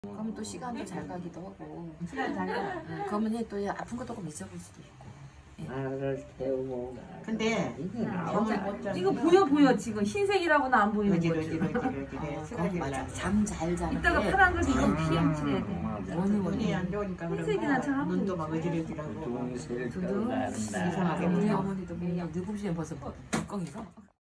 그러면 또 시간도 잘 가기도 하고. 시간 잘 가. 그러면 또 아픈 것도 조금 잊어볼 수도 있고. 말을 태우고. 근데 이거 보여 지금 흰색이라고는 안 보이는 거지. 어지러지러지러지래. 맞아. 잠 잘 자는 이따가 게 파란 거 이건 피염 칠해야 돼. 눈이 안 좋으니까 흰색이나 잘 안 눈도 막 어지러지라고. 두둥. 이상하게 우리 보여. 어머니도 맨날 늙으시면 벌써 뚜껑이서.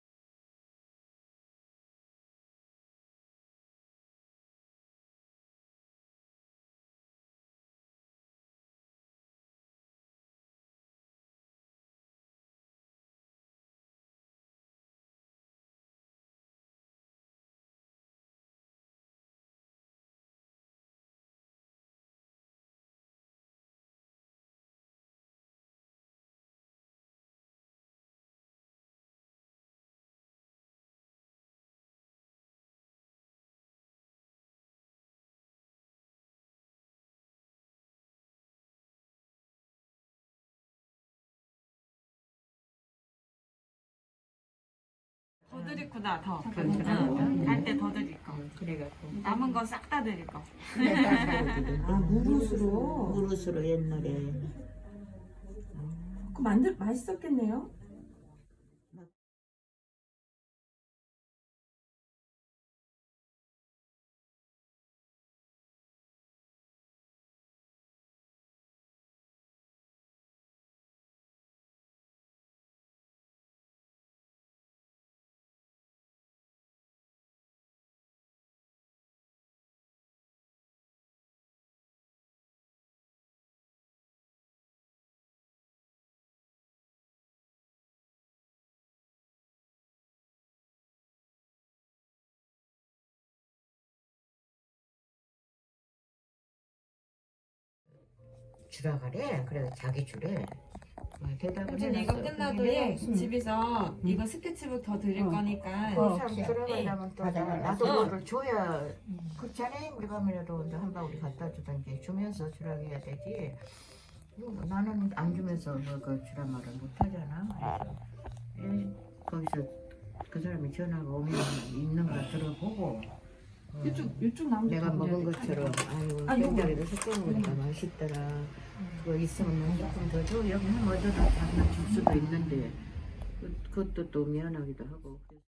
더 드릴 거다 더. 갈 때 더 드릴 거. 그래갖고. 남은 거 싹 다 드릴 거. 아 무릇으로. 무릇으로 옛날에. 그 맛있었겠네요. 주라 그래. 그래 자기 주래. 대답을 삼촌 이거 끝나도요 집에서 이거 스케치북 더 드릴 거니까 들어가려면 또 나도 그거를 줘야 그렇잖아. 우리 가면이라도 한 바구니 갖다 주던지 주면서 주라고 해야 되지. 나는 안 주면서 그 주라 말을 못 하잖아. 거기서 그 사람이 전화가 오면 있는 거 들어보고 이쪽 나무 내가 먹은 것처럼 아유 된장에도 섞어 먹으니까 맛있더라. 그거 있으면 조금 더 줘. 여기 한 얻어다 장난 줄 수도 있는데 그것도 또 미안하기도 하고.